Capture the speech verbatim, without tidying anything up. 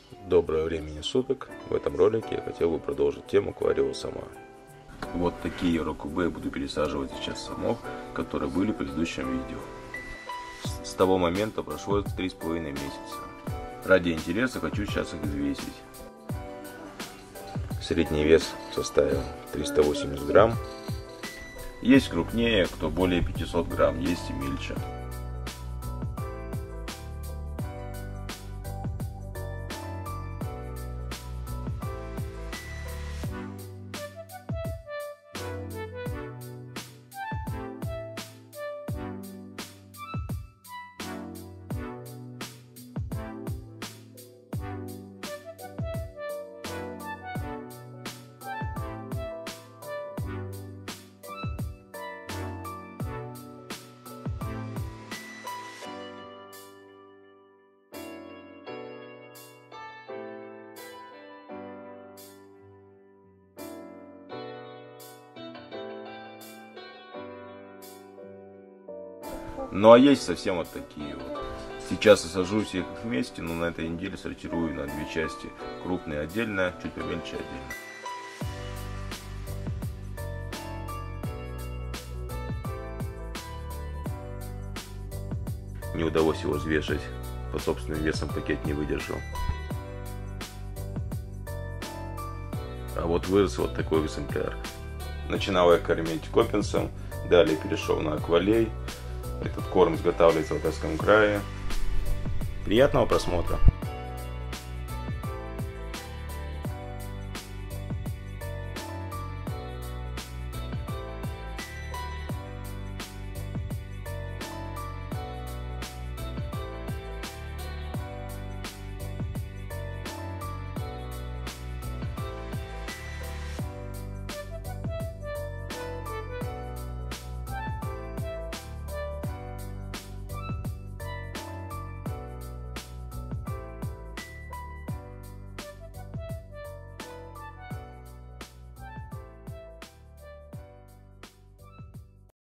Доброго времени суток! В этом ролике я хотел бы продолжить тему Кварио Сама. Вот такие рокубе я буду пересаживать сейчас в самок, которые были в предыдущем видео. С того момента прошло три с половиной месяца. Ради интереса хочу сейчас их взвесить. Средний вес составил триста восемьдесят грамм. Есть крупнее, кто более пятисот грамм, есть и мельче. Ну а есть совсем вот такие вот. Сейчас я сажу всех их вместе, но на этой неделе сортирую на две части. Крупные отдельно, чуть помельче отдельно. Не удалось его взвешивать, под собственным весом пакет не выдержал. А вот вырос вот такой экземпляр. Начинал я кормить копинсом, далее перешел на аквалей. Этот корм изготавливается в Алтайском крае. Приятного просмотра!